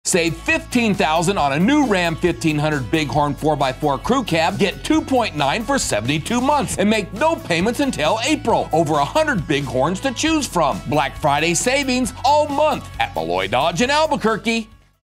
Save $15,000 on a new Ram 1500 Bighorn 4x4 Crew Cab. Get 2.9 for 72 months and make no payments until April. Over 100 Bighorns to choose from. Black Friday savings all month at Melloy Dodge in Albuquerque.